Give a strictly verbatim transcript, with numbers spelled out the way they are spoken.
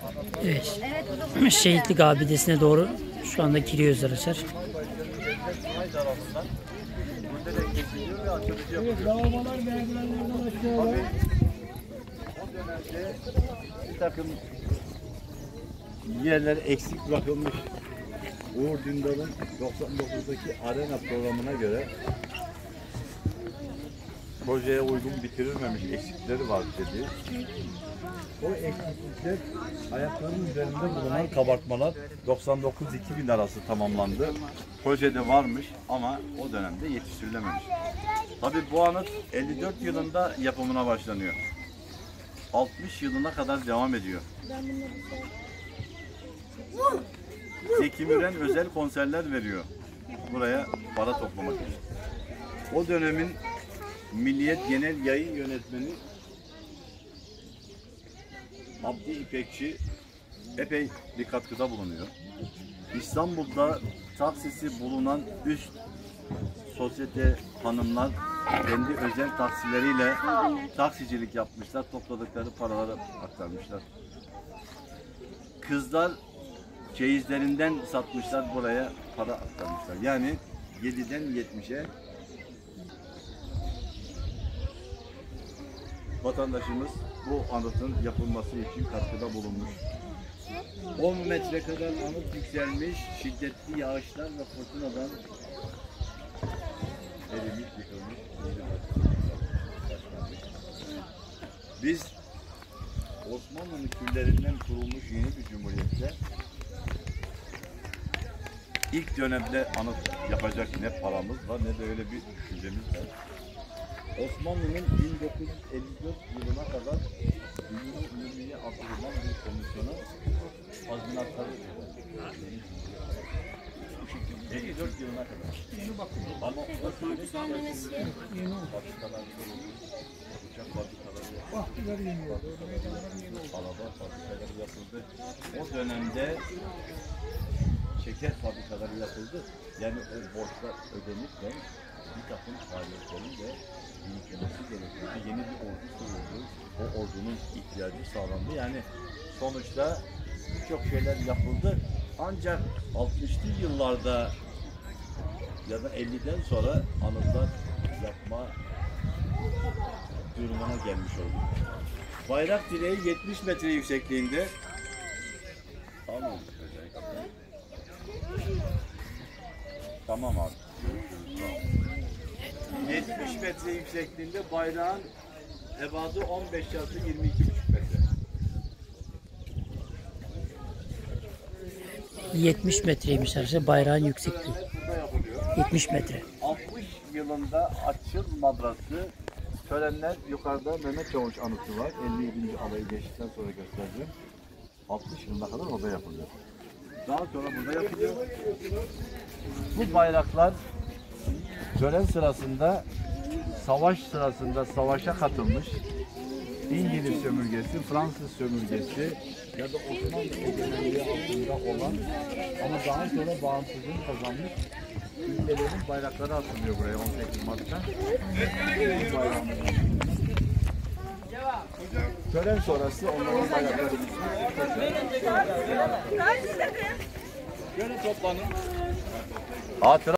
Evet. Şehitlik abidesine doğru şu anda giriyoruz arkadaşlar. Bir takım yerler eksik bırakılmış. Uğur Dündar'ın doksan dokuzdaki arena programına göre projeye uygun bitirilmemiş eksikleri var dedi. O eksiklikler ayaklarının üzerinde bulunan kabartmalar doksan dokuz iki bin arası tamamlandı. Projede varmış ama o dönemde yetiştirilememiş. Tabii bu anıt elli dört yılında yapımına başlanıyor. altmış yılına kadar devam ediyor. Zeki Müren özel konserler veriyor buraya para toplamak için. O dönemin Milliyet Genel Yayın Yönetmeni Abdi İpekçi epey bir katkıda bulunuyor. İstanbul'da taksisi bulunan üst sosyete hanımlar kendi özel taksileriyle taksicilik yapmışlar, topladıkları paraları aktarmışlar. Kızlar çeyizlerinden satmışlar, buraya para aktarmışlar. Yani yediden yetmişe vatandaşımız bu anıtın yapılması için katkıda bulunmuş. on metre kadar anıt yükselmiş, şiddetli yağışlar ve fırtınadan erimiş, yıkılmış. Biz Osmanlı'nın küllerinden kurulmuş yeni bir cumhuriyette ilk dönemde anıt yapacak ne paramız var ne de öyle bir düşüncemiz var. Osmanlı'nın bin dokuz yüz elli dört yılına kadar Ünlü Ünlü'ye atılılan bir komisyona tazminatları elli dört yılına kadar. Ama o süreç içerisinde fabrikalar kuruldu, uçak fabrikaları yapıldı, araba fabrikaları yapıldı. O dönemde şeker fabrikaları yapıldı. Yani o borçlar ödenirken bir takım faaliyetlerin de yürütülmesi gerekiyordu. Yeni bir ordu kuruldu. O ordunun ihtiyacı sağlandı. Yani sonuçta birçok şeyler yapıldı. Ancak altmışlı yıllarda ya da elliden sonra anıtlar yapma durumuna gelmiş oldu. Bayrak direği yetmiş metre yüksekliğinde. Tamam. Tamam abi. yetmiş metre yüksekliğinde bayrağın ebadı on beş çarpı yirmi iki buçuk metre. yetmiş metreymiş arkadaşlar bayrağın yüksekliği. yetmiş metre. altmış yılında Açıl Madrası törenler yukarıda Mehmet Çavuş anıtı var. elli yedinci alayı geçtikten sonra göstereceğim. altmış yılına kadar orada yapılıyor. Daha sonra burada yapılıyor. Bu bayraklar tören sırasında, savaş sırasında savaşa katılmış İngiliz sömürgesi, Fransız sömürgesi ya da Osmanlı egemenliği altında olan ama daha sonra bağımsızlığını kazanmış ülkelerin bayrakları atılıyor buraya on sekiz Mart'ta. Tören sonrası onların bayrakları Böyle toplanın. Hatıra